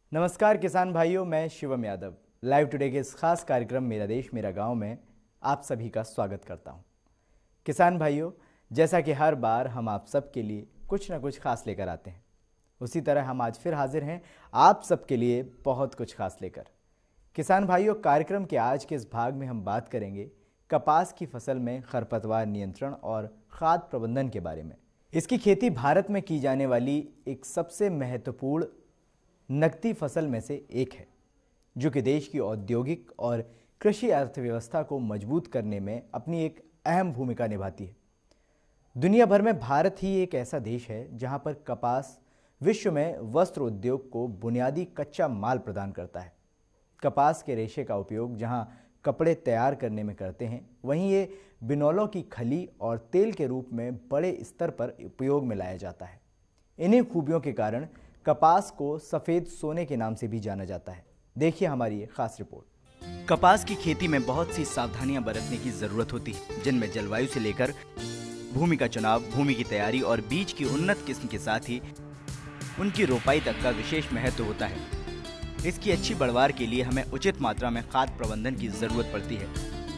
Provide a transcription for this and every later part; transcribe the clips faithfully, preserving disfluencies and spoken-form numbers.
नमस्कार किसान भाइयों, मैं शिवम यादव लाइव टुडे के इस खास कार्यक्रम मेरा देश मेरा गांव में आप सभी का स्वागत करता हूं। किसान भाइयों, जैसा कि हर बार हम आप सब के लिए कुछ ना कुछ खास लेकर आते हैं, उसी तरह हम आज फिर हाजिर हैं आप सब के लिए बहुत कुछ खास लेकर। किसान भाइयों, कार्यक्रम के आज के इस भाग में हम बात करेंगे कपास की फसल में खरपतवार नियंत्रण और खाद प्रबंधन के बारे में। इसकी खेती भारत में की जाने वाली एक सबसे महत्वपूर्ण नकदी फसल में से एक है, जो कि देश की औद्योगिक और कृषि अर्थव्यवस्था को मजबूत करने में अपनी एक अहम भूमिका निभाती है। दुनिया भर में भारत ही एक ऐसा देश है जहां पर कपास विश्व में वस्त्र उद्योग को बुनियादी कच्चा माल प्रदान करता है। कपास के रेशे का उपयोग जहां कपड़े तैयार करने में करते हैं, वहीं ये बिनौलों की खली और तेल के रूप में बड़े स्तर पर उपयोग में लाया जाता है। इन्हीं खूबियों के कारण कपास को सफ़ेद सोने के नाम से भी जाना जाता है। देखिए हमारी ये खास रिपोर्ट। कपास की खेती में बहुत सी सावधानियां बरतने की जरूरत होती है, जिनमें जलवायु से लेकर भूमि का चुनाव, भूमि की तैयारी और बीज की उन्नत किस्म के साथ ही उनकी रोपाई तक का विशेष महत्व होता है। इसकी अच्छी बढ़वार के लिए हमें उचित मात्रा में खाद प्रबंधन की जरूरत पड़ती है।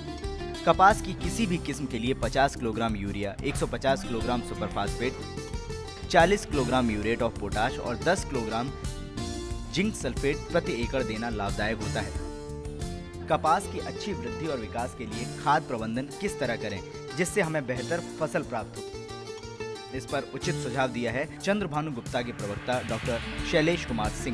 कपास की किसी भी किस्म के लिए पचास किलोग्राम यूरिया, एक सौ पचास किलोग्राम सुपर फास्फेट, चालीस किलोग्राम म्यूरेट ऑफ पोटाश और दस किलोग्राम जिंक सल्फेट प्रति एकड़ देना लाभदायक होता है। कपास की अच्छी वृद्धि और विकास के लिए खाद प्रबंधन किस तरह करें जिससे हमें बेहतर फसल प्राप्त हो, इस पर उचित सुझाव दिया है चंद्रभानु गुप्ता के प्रवक्ता डॉक्टर शैलेश कुमार सिंह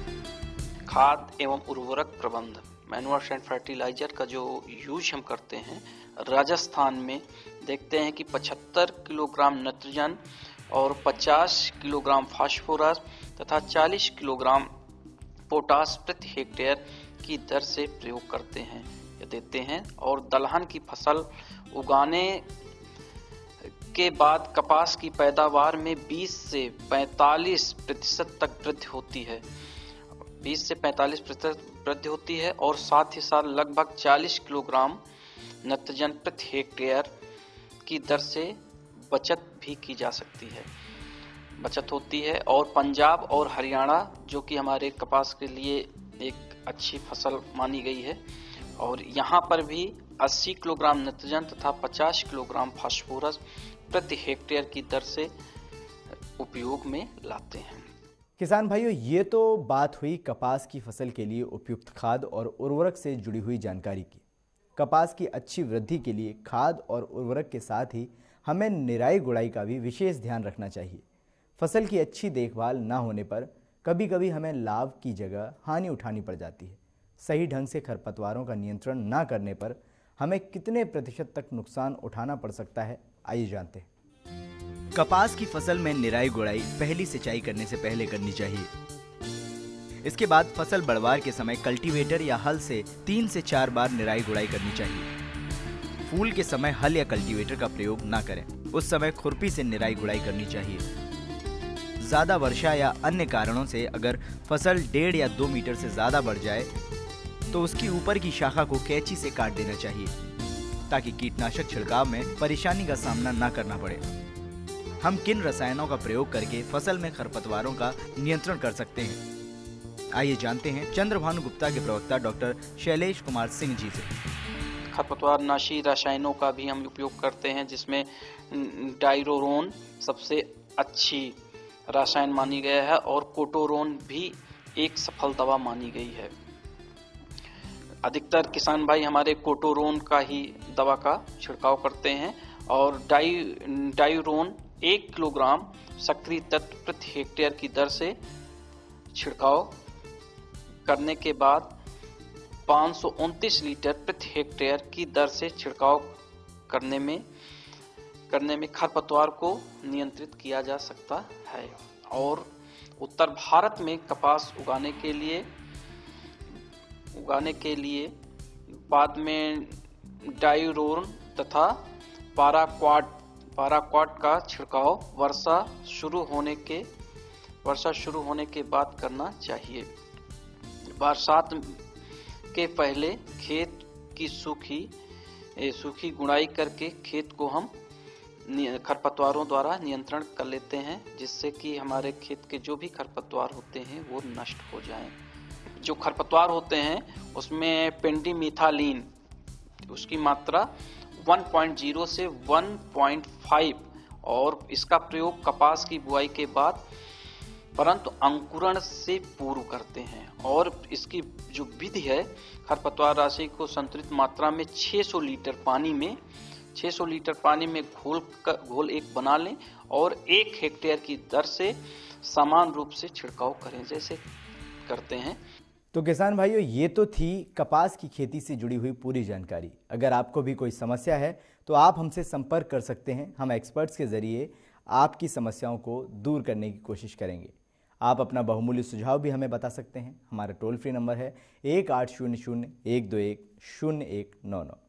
ने। खाद एवं उर्वरक प्रबंध, मैन्योर एंड फर्टिलाइजर का जो यूज हम करते हैं, राजस्थान में देखते हैं कि पचहत्तर किलोग्राम नाइट्रोजन और पचास किलोग्राम फास्फोरस तथा चालीस किलोग्राम पोटाश प्रति हेक्टेयर की दर से प्रयोग करते हैं या देते हैं। और दलहन की फसल उगाने के बाद कपास की पैदावार में बीस से पैंतालीस प्रतिशत तक वृद्धि होती है बीस से पैंतालीस प्रतिशत वृद्धि होती है और साथ ही साथ लगभग चालीस किलोग्राम नाइट्रोजन प्रति हेक्टेयर की दर से बचत भी की जा सकती है बचत होती है। और पंजाब और हरियाणा, जो कि हमारे कपास के लिए एक अच्छी फसल मानी गई है, और यहाँ पर भी अस्सी किलोग्राम नाइट्रोजन तथा पचास किलोग्राम फास्फोरस प्रति हेक्टेयर की दर से उपयोग में लाते हैं। किसान भाइयों, ये तो बात हुई कपास की फसल के लिए उपयुक्त खाद और उर्वरक से जुड़ी हुई जानकारी की। कपास की अच्छी वृद्धि के लिए खाद और उर्वरक के साथ ही हमें निराई गुड़ाई का भी विशेष ध्यान रखना चाहिए। फसल की अच्छी देखभाल ना होने पर कभी कभी हमें लाभ की जगह हानि उठानी पड़ जाती है। सही ढंग से खरपतवारों का नियंत्रण ना करने पर हमें कितने प्रतिशत तक नुकसान उठाना पड़ सकता है, आइए जानते हैं। कपास की फसल में निराई गुड़ाई पहली सिंचाई करने से पहले करनी चाहिए। इसके बाद फसल बढ़वार के समय कल्टीवेटर या हल से तीन से चार बार निराई गुड़ाई करनी चाहिए। फूल के समय हल या कल्टीवेटर का प्रयोग ना करें, उस समय खुरपी से निराई गुड़ाई करनी चाहिए। ज्यादा वर्षा या अन्य कारणों से अगर फसल डेढ़ या दो मीटर से ज्यादा बढ़ जाए तो उसकी ऊपर की शाखा को कैंची से काट देना चाहिए, ताकि कीटनाशक छिड़काव में परेशानी का सामना ना करना पड़े। हम किन रसायनों का प्रयोग करके फसल में खरपतवारों का नियंत्रण कर सकते हैं, आइए जानते हैं चंद्रभानु गुप्ता के प्रवक्ता डॉक्टर शैलेश कुमार सिंह जी से। खरपतवार नाशी रसायनों का भी हम उपयोग करते हैं, जिसमें डाइरोरोन सबसे अच्छी रसायन मानी गया है और कोटोरोन भी एक सफल दवा मानी गई है। अधिकतर किसान भाई हमारे कोटोरोन का ही दवा का छिड़काव करते हैं और डाई डाइरोन एक किलोग्राम सक्रिय तत्व प्रति हेक्टेयर की दर से छिड़काव करने के बाद पाँच सौ उनतीस लीटर प्रति हेक्टेयर की दर से छिड़काव करने में करने में खरपतवार को नियंत्रित किया जा सकता है। और उत्तर भारत में कपास उगाने के लिए उगाने के लिए बाद में डाइरोन तथा पाराक्वाट पाराक्वाट का छिड़काव वर्षा शुरू होने के वर्षा शुरू होने के बाद करना चाहिए। बरसात के पहले खेत की सूखी सूखी गुड़ाई करके खेत को हम खरपतवारों द्वारा नियंत्रण कर लेते हैं, जिससे कि हमारे खेत के जो भी खरपतवार होते हैं वो नष्ट हो जाएं। जो खरपतवार होते हैं उसमें पेंडिमिथालिन उसकी मात्रा एक पॉइंट ज़ीरो से एक पॉइंट पाँच और इसका प्रयोग कपास की बुआई के बाद परंतु अंकुरण से पूर्व करते हैं। और इसकी जो विधि है, खरपतवार राशि को संतुलित मात्रा में छह सौ लीटर पानी में छह सौ लीटर पानी में घोल घोल एक बना लें और एक हेक्टेयर की दर से समान रूप से छिड़काव करें जैसे करते हैं। तो किसान भाइयों, ये तो थी कपास की खेती से जुड़ी हुई पूरी जानकारी। अगर आपको भी कोई समस्या है तो आप हमसे संपर्क कर सकते हैं। हम एक्सपर्ट्स के जरिए आपकी समस्याओं को दूर करने की कोशिश करेंगे। आप अपना बहुमूल्य सुझाव भी हमें बता सकते हैं। हमारा टोल फ्री नंबर है एक आठ शून्य शून्य एक दो एक शून्य एक नौ नौ।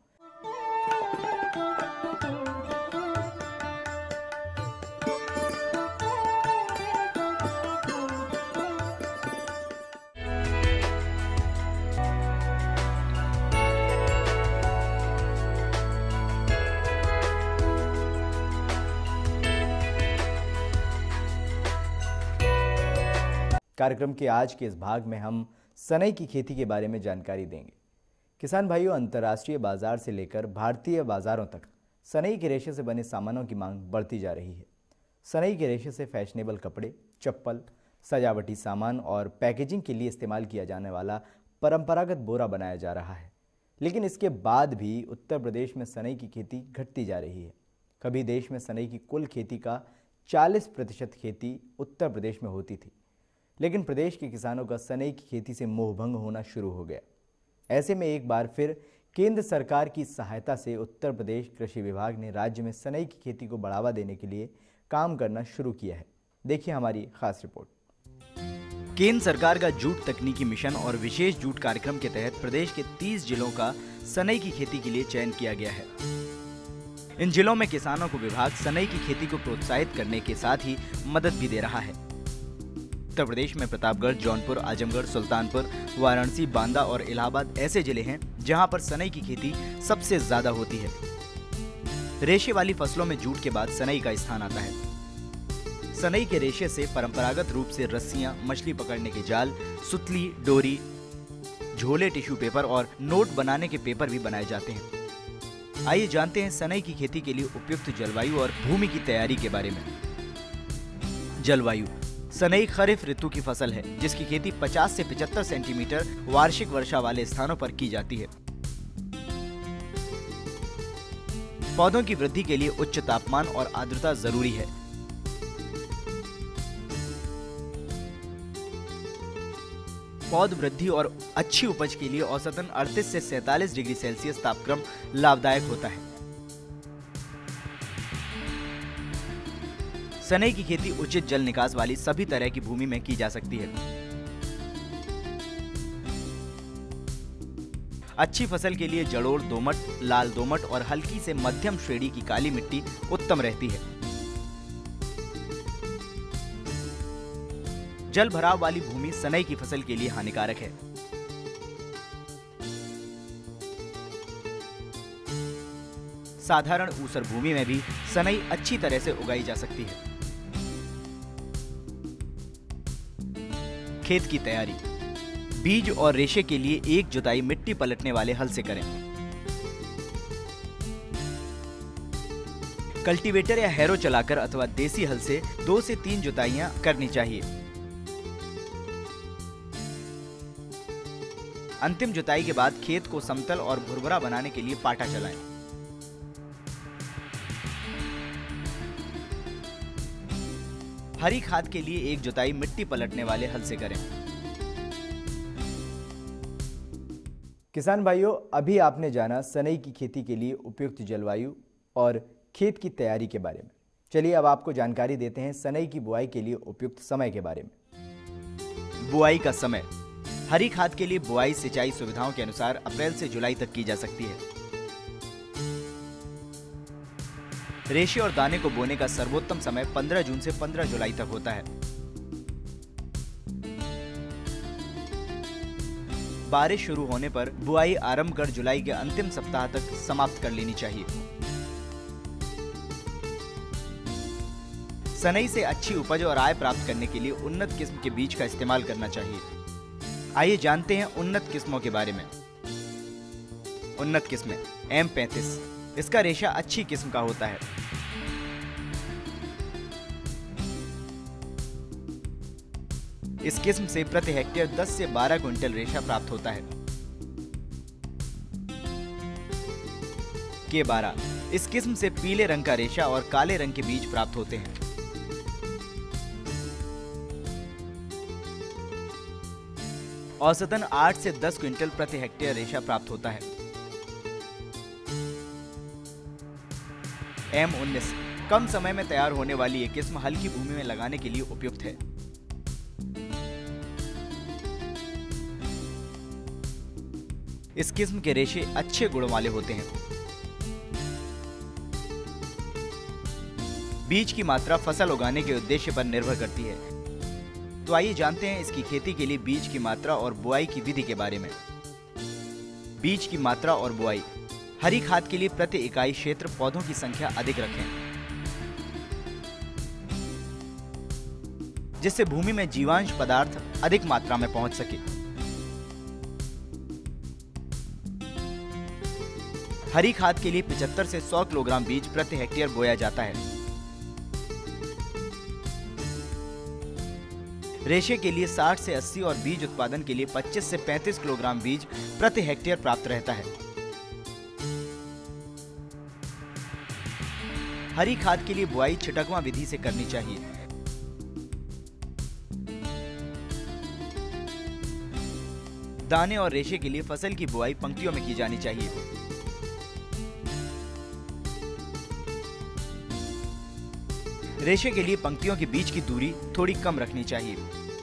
कार्यक्रम के आज के इस भाग में हम सनई की खेती के बारे में जानकारी देंगे। किसान भाइयों, अंतर्राष्ट्रीय बाजार से लेकर भारतीय बाजारों तक सनई के रेशे से बने सामानों की मांग बढ़ती जा रही है। सनई के रेशे से फैशनेबल कपड़े, चप्पल, सजावटी सामान और पैकेजिंग के लिए इस्तेमाल किया जाने वाला परंपरागत बोरा बनाया जा रहा है। लेकिन इसके बाद भी उत्तर प्रदेश में सनई की खेती घटती जा रही है। कभी देश में सनई की कुल खेती का चालीस प्रतिशत खेती उत्तर प्रदेश में होती थी, लेकिन प्रदेश के किसानों का सनई की खेती से मोहभंग होना शुरू हो गया। ऐसे में एक बार फिर केंद्र सरकार की सहायता से उत्तर प्रदेश कृषि विभाग ने राज्य में सनई की खेती को बढ़ावा देने के लिए काम करना शुरू किया है। देखिए हमारी खास रिपोर्ट। केंद्र सरकार का जूट तकनीकी मिशन और विशेष जूट कार्यक्रम के तहत प्रदेश के तीस जिलों का सनई की खेती के लिए चयन किया गया है। इन जिलों में किसानों को विभाग सनई की खेती को प्रोत्साहित करने के साथ ही मदद भी दे रहा है। उत्तर प्रदेश में प्रतापगढ़, जौनपुर, आजमगढ़, सुल्तानपुर, वाराणसी, बांदा और इलाहाबाद ऐसे जिले हैं जहां पर सनई की खेती सबसे ज्यादा होती है। रेशे वाली फसलों में जूट के बाद सनई का स्थान आता है। सनई के रेशे से परंपरागत रूप से रस्सियां, मछली पकड़ने के जाल, सुतली, डोरी, झोले, टिश्यू पेपर और नोट बनाने के पेपर भी बनाए जाते हैं। आइए जानते हैं सनई की खेती के लिए उपयुक्त जलवायु और भूमि की तैयारी के बारे में। जलवायु। सनई खरीफ ऋतु की फसल है जिसकी खेती पचास से पचहत्तर सेंटीमीटर वार्षिक वर्षा वाले स्थानों पर की जाती है। पौधों की वृद्धि के लिए उच्च तापमान और आर्द्रता जरूरी है। पौध वृद्धि और अच्छी उपज के लिए औसतन अड़तीस से सैंतालीस डिग्री सेल्सियस तापक्रम लाभदायक होता है। सनई की खेती उचित जल निकास वाली सभी तरह की भूमि में की जा सकती है। अच्छी फसल के लिए जलोढ़, दोमट, लाल दोमट और हल्की से मध्यम श्रेणी की काली मिट्टी उत्तम रहती है। जल भराव वाली भूमि सनई की फसल के लिए हानिकारक है। साधारण ऊसर भूमि में भी सनई अच्छी तरह से उगाई जा सकती है। खेत की तैयारी। बीज और रेशे के लिए एक जुताई मिट्टी पलटने वाले हल से करें। कल्टीवेटर या हैरो चलाकर अथवा देसी हल से दो से तीन जुताइयां करनी चाहिए। अंतिम जुताई के बाद खेत को समतल और भुरभुरा बनाने के लिए पाटा चलाएं। हरी खाद के लिए एक जुताई मिट्टी पलटने वाले हल से करें। किसान भाइयों, अभी आपने जाना सनई की खेती के लिए उपयुक्त जलवायु और खेत की तैयारी के बारे में। चलिए अब आपको जानकारी देते हैं सनई की बुआई के लिए उपयुक्त समय के बारे में। बुआई का समय। हरी खाद के लिए बुआई सिंचाई सुविधाओं के अनुसार अप्रैल से जुलाई तक की जा सकती है। रेशे और दाने को बोने का सर्वोत्तम समय पंद्रह जून से पंद्रह जुलाई तक होता है। बारिश शुरू होने पर बुआई आरंभ कर जुलाई के अंतिम सप्ताह तक समाप्त कर लेनी चाहिए। सनई से अच्छी उपज और आय प्राप्त करने के लिए उन्नत किस्म के बीज का इस्तेमाल करना चाहिए। आइए जानते हैं उन्नत किस्मों के बारे में। उन्नत किस्में एम पैंतीस, इसका रेशा अच्छी किस्म का होता है। इस किस्म से प्रति हेक्टेयर दस से बारह क्विंटल रेशा प्राप्त होता है। के बारह, इस किस्म से पीले रंग का रेशा और काले रंग के बीज प्राप्त होते हैं। औसतन आठ से दस क्विंटल प्रति हेक्टेयर रेशा प्राप्त होता है। एम उन्नीस, कम समय में तैयार होने वाली ये किस्म हल्की भूमि में लगाने के लिए उपयुक्त है। इस किस्म के रेशे अच्छे गुणों वाले होते हैं। बीज की मात्रा फसल उगाने के उद्देश्य पर निर्भर करती है। तो आइए जानते हैं इसकी खेती के लिए बीज की मात्रा और बुआई की विधि के बारे में। बीज की मात्रा और बुआई। हरी खाद के लिए प्रति इकाई क्षेत्र पौधों की संख्या अधिक रखें, जिससे भूमि में जीवांश पदार्थ अधिक मात्रा में पहुंच सके। हरी खाद के लिए पचहत्तर से सौ किलोग्राम बीज प्रति हेक्टेयर बोया जाता है। रेशे के लिए साठ से अस्सी और बीज उत्पादन के लिए पच्चीस से पैंतीस किलोग्राम बीज प्रति हेक्टेयर प्राप्त रहता है। हरी खाद के लिए बुआई छिटकवा विधि से करनी चाहिए। दाने और रेशे के लिए फसल की बुआई पंक्तियों में की जानी चाहिए। रेशे के लिए पंक्तियों के बीच की दूरी थोड़ी कम रखनी चाहिए।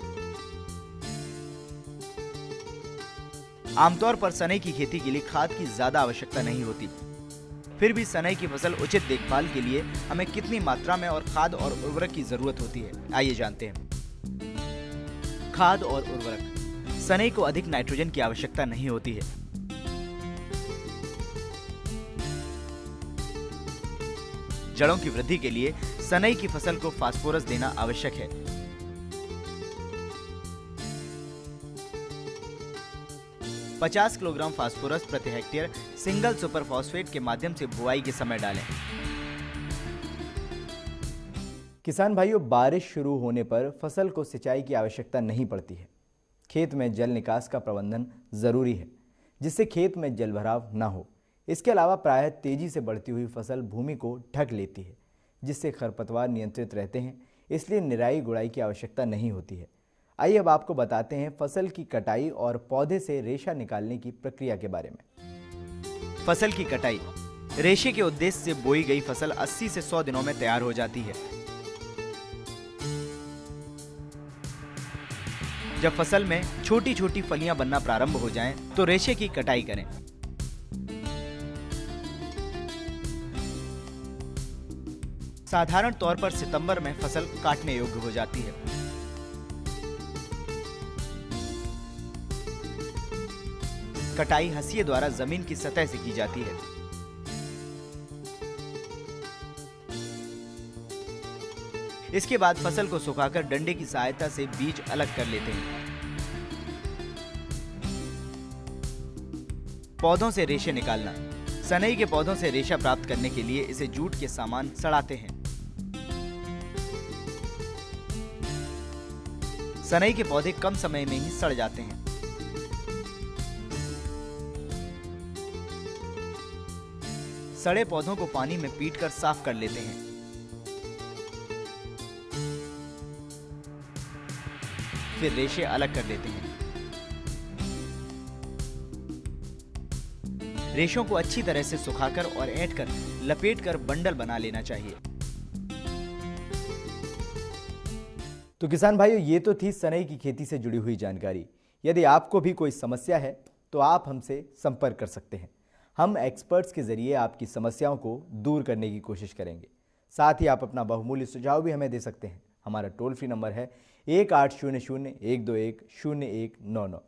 आमतौर पर सनई की खेती के लिए खाद की ज्यादा आवश्यकता नहीं होती। फिर भी सनई की फसल उचित देखभाल के लिए हमें कितनी मात्रा में और खाद और उर्वरक की जरूरत होती है, आइए जानते हैं। खाद और उर्वरक। सनई को अधिक नाइट्रोजन की आवश्यकता नहीं होती है। जड़ों की वृद्धि के लिए सनई की फसल को फास्फोरस देना आवश्यक है। पचास किलोग्राम फास्फोरस प्रति हेक्टेयर सिंगल सुपर फॉस्फेट के माध्यम से बुआई के समय डालें। किसान भाइयों, बारिश शुरू होने पर फसल को सिंचाई की आवश्यकता नहीं पड़ती है। खेत में जल निकास का प्रबंधन जरूरी है, जिससे खेत में जलभराव न हो। इसके अलावा प्रायः तेजी से बढ़ती हुई फसल भूमि को ढक लेती है, जिससे खरपतवार नियंत्रित रहते हैं, इसलिए निराई गुड़ाई की आवश्यकता नहीं होती है। आइए अब आपको बताते हैं फसल की कटाई और पौधे से रेशा निकालने की प्रक्रिया के बारे में। फसल की कटाई। रेशे के उद्देश्य से बोई गई फसल अस्सी से सौ दिनों में तैयार हो जाती है। जब फसल में छोटी छोटी फलियां बनना प्रारंभ हो जाएं, तो रेशे की कटाई करें। साधारण तौर पर सितंबर में फसल काटने योग्य हो जाती है। कटाई हंसिए द्वारा जमीन की सतह से की जाती है। इसके बाद फसल को सुखाकर डंडे की सहायता से बीज अलग कर लेते हैं। पौधों से रेशे निकालना। सनई के पौधों से रेशा प्राप्त करने के लिए इसे जूट के सामान सड़ाते हैं। सनई के पौधे कम समय में ही सड़ जाते हैं। सड़े पौधों को पानी में पीटकर साफ कर लेते हैं। फिर रेशे अलग कर लेते हैं। रेशों को अच्छी तरह से सुखाकर और ऐंठकर लपेटकर बंडल बना लेना चाहिए। तो किसान भाइयों, ये तो थी सनई की खेती से जुड़ी हुई जानकारी। यदि आपको भी कोई समस्या है तो आप हमसे संपर्क कर सकते हैं। हम एक्सपर्ट्स के जरिए आपकी समस्याओं को दूर करने की कोशिश करेंगे। साथ ही आप अपना बहुमूल्य सुझाव भी हमें दे सकते हैं। हमारा टोल फ्री नंबर है एक आठ शून्य शून्य एक दो एक शून्य एक नौ नौ।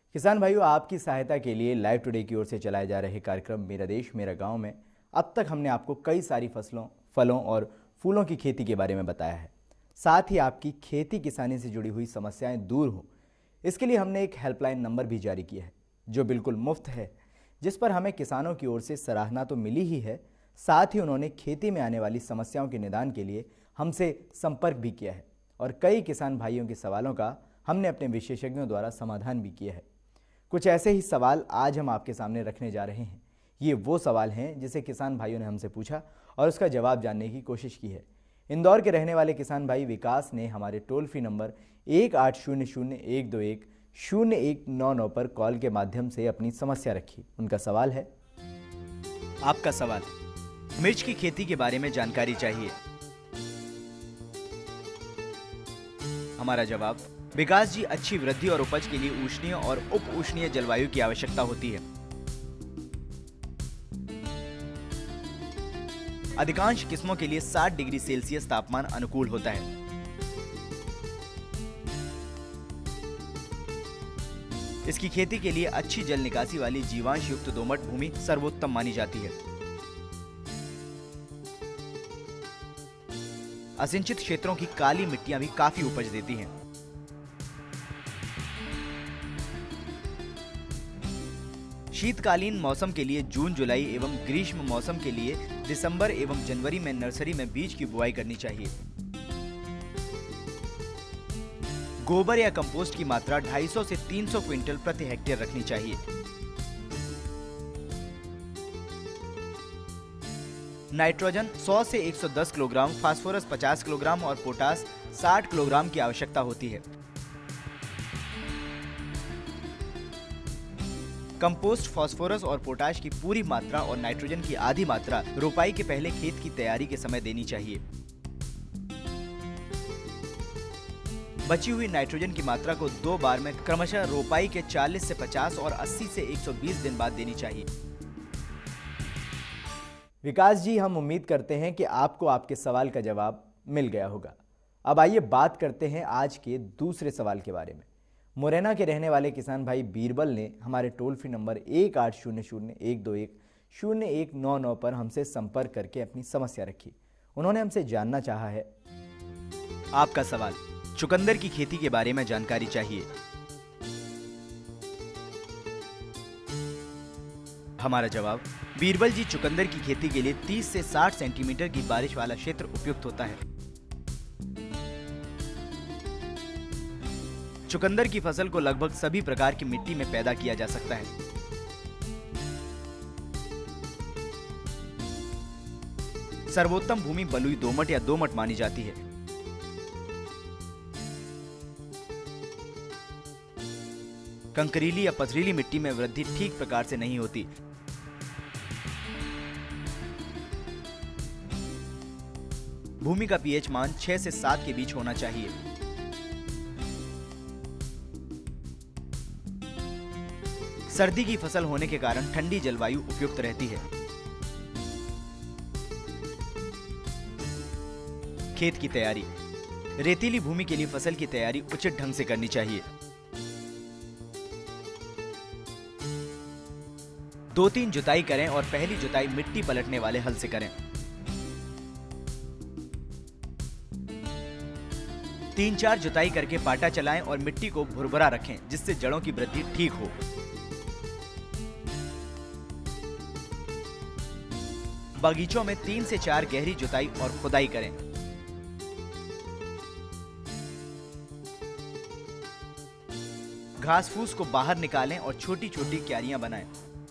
किसान भाइयों, आपकी सहायता के लिए लाइव टुडे की ओर से चलाए जा रहे कार्यक्रम मेरा देश मेरा गांव में अब तक हमने आपको कई सारी फसलों, फलों और फूलों की खेती के बारे में बताया है। साथ ही आपकी खेती किसानी से जुड़ी हुई समस्याएं दूर हो, इसके लिए हमने एक हेल्पलाइन नंबर भी जारी किया है जो बिल्कुल मुफ्त है, जिस पर हमें किसानों की ओर से सराहना तो मिली ही है, साथ ही उन्होंने खेती में आने वाली समस्याओं के निदान के लिए हमसे संपर्क भी किया है और कई किसान भाइयों के सवालों का हमने अपने विशेषज्ञों द्वारा समाधान भी किया है। कुछ ऐसे ही सवाल आज हम आपके सामने रखने जा रहे हैं। ये वो सवाल हैं जिसे किसान भाइयों ने हमसे पूछा और उसका जवाब जानने की कोशिश की है। इंदौर के रहने वाले किसान भाई विकास ने हमारे टोल फ्री नंबर एक आठ शून्य शून्य एक दो एक शून्य एक नौ नौ पर कॉल के माध्यम से अपनी समस्या रखी। उनका सवाल है, आपका सवाल, मिर्च की खेती के बारे में जानकारी चाहिए। हमारा जवाब, विकास जी, अच्छी वृद्धि और उपज के लिए उष्णीय और उप उष्णीय जलवायु की आवश्यकता होती है। अधिकांश किस्मों के लिए साठ डिग्री सेल्सियस तापमान अनुकूल होता है। इसकी खेती के लिए अच्छी जल निकासी वाली जीवांश युक्त दोमट भूमि सर्वोत्तम मानी जाती है। असिंचित क्षेत्रों की काली मिट्टियां भी काफी उपज देती हैं। शीतकालीन मौसम के लिए जून जुलाई एवं ग्रीष्म मौसम के लिए दिसंबर एवं जनवरी में नर्सरी में बीज की बुआई करनी चाहिए। गोबर या कंपोस्ट की मात्रा दो सौ पचास से तीन सौ क्विंटल प्रति हेक्टेयर रखनी चाहिए। नाइट्रोजन सौ से एक सौ दस किलोग्राम, फास्फोरस पचास किलोग्राम और पोटास साठ किलोग्राम की आवश्यकता होती है। कंपोस्ट फास्फोरस और पोटाश की पूरी मात्रा और नाइट्रोजन की आधी मात्रा रोपाई के पहले खेत की तैयारी के समय देनी चाहिए। बची हुई नाइट्रोजन की मात्रा को दो बार में क्रमशः रोपाई के चालीस से पचास और अस्सी से एक सौ बीस दिन बाद देनी चाहिए। विकास जी, हम उम्मीद करते हैं कि आपको आपके सवाल का जवाब मिल गया होगा। अब आइए बात करते हैं आज के दूसरे सवाल के बारे में। मुरैना के रहने वाले किसान भाई बीरबल ने हमारे टोल फ्री नंबर एक आठ शून्य शून्य एक दो एक शून्य एक नौ नौ पर हमसे संपर्क करके अपनी समस्या रखी। उन्होंने हमसे जानना चाहा है, आपका सवाल, चुकंदर की खेती के बारे में जानकारी चाहिए। हमारा जवाब, बीरबल जी, चुकंदर की खेती के लिए तीस से साठ सेंटीमीटर की बारिश वाला क्षेत्र उपयुक्त होता है। चुकंदर की फसल को लगभग सभी प्रकार की मिट्टी में पैदा किया जा सकता है। सर्वोत्तम भूमि बलुई दोमट या दोमट मानी जाती है। कंकरीली या पथरीली मिट्टी में वृद्धि ठीक प्रकार से नहीं होती। भूमि का पीएच मान छह से सात के बीच होना चाहिए। सर्दी की फसल होने के कारण ठंडी जलवायु उपयुक्त रहती है। खेत की तैयारी, रेतीली भूमि के लिए फसल की तैयारी उचित ढंग से करनी चाहिए। दो तीन जुताई करें और पहली जुताई मिट्टी पलटने वाले हल से करें। तीन चार जुताई करके पाटा चलाएं और मिट्टी को भुरभुरा रखें, जिससे जड़ों की वृद्धि ठीक हो। बगीचों में तीन से चार गहरी जुताई और खुदाई करें। घास फूस को बाहर निकालें और छोटी छोटी क्यारियां बनाएं।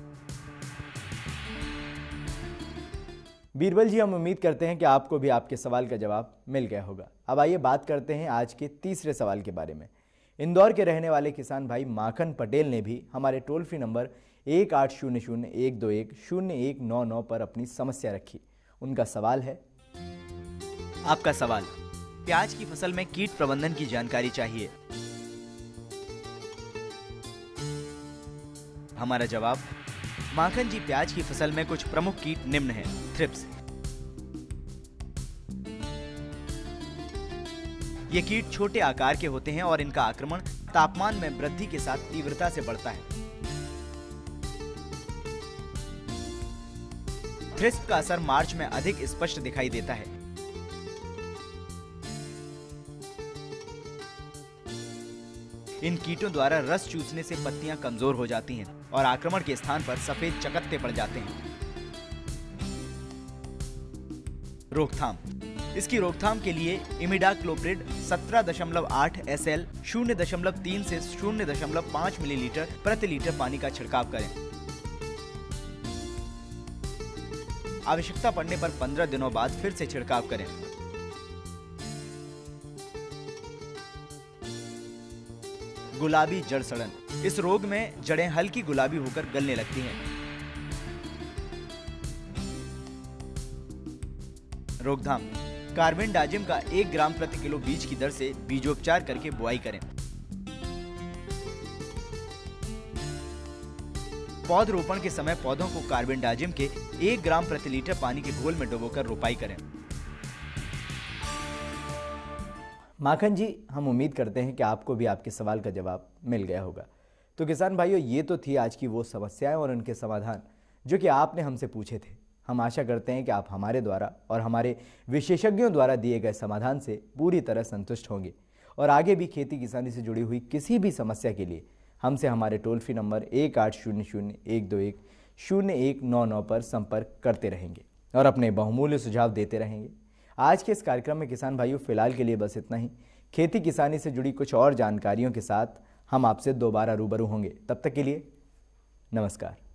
बीरबल जी, हम उम्मीद करते हैं कि आपको भी आपके सवाल का जवाब मिल गया होगा। अब आइए बात करते हैं आज के तीसरे सवाल के बारे में। इंदौर के रहने वाले किसान भाई माखन पटेल ने भी हमारे टोल फ्री नंबर एक आठ शून्य शून्य एक दो एक शून्य एक नौ नौ पर अपनी समस्या रखी। उनका सवाल है, आपका सवाल, प्याज की फसल में कीट प्रबंधन की जानकारी चाहिए। हमारा जवाब, माखन जी, प्याज की फसल में कुछ प्रमुख कीट निम्न हैं। थ्रिप्स, ये कीट छोटे आकार के होते हैं और इनका आक्रमण तापमान में वृद्धि के साथ तीव्रता से बढ़ता है। थ्रिप्स का असर मार्च में अधिक स्पष्ट दिखाई देता है। इन कीटों द्वारा रस चूसने से पत्तियां कमजोर हो जाती हैं और आक्रमण के स्थान पर सफेद चकत्ते पड़ जाते हैं। रोकथाम। इसकी रोकथाम के लिए इमिडाक्लोप्रिड सत्रह दशमलव आठ एस एल शून्य दशमलव तीन से शून्य दशमलव पाँच मिलीलीटर प्रति लीटर पानी का छिड़काव करें। आवश्यकता पड़ने पर पंद्रह दिनों बाद फिर से छिड़काव करें। गुलाबी जड़ सड़न। इस रोग में जड़ें हल्की गुलाबी होकर गलने लगती हैं। रोकथाम। कार्बेंडाजिम का एक ग्राम प्रति किलो बीज की दर से बीजोपचार करके बुआई करें। पौधरोपण के समय पौधों को कार्बेंडाजिम के एक ग्राम प्रति लीटर पानी के घोल में डुबोकर रोपाई करें। माखन जी, हम उम्मीद करते हैं कि आपको भी आपके सवाल का जवाब मिल गया होगा। तो किसान भाइयों, ये तो थी आज की वो समस्याएं और उनके समाधान जो कि आपने हमसे पूछे थे। हम आशा करते हैं कि आप हमारे द्वारा और हमारे विशेषज्ञों द्वारा दिए गए समाधान से पूरी तरह संतुष्ट होंगे और आगे भी खेती किसानी से जुड़ी हुई किसी भी समस्या के लिए हमसे हमारे टोल फ्री नंबर एक आठ शून्य शून्य एक दो एक शून्य एक नौ नौ पर संपर्क करते रहेंगे और अपने बहुमूल्य सुझाव देते रहेंगे। आज के इस कार्यक्रम में किसान भाइयों फिलहाल के लिए बस इतना ही। खेती किसानी से जुड़ी कुछ और जानकारियों के साथ हम आपसे दोबारा रूबरू होंगे। तब तक के लिए नमस्कार।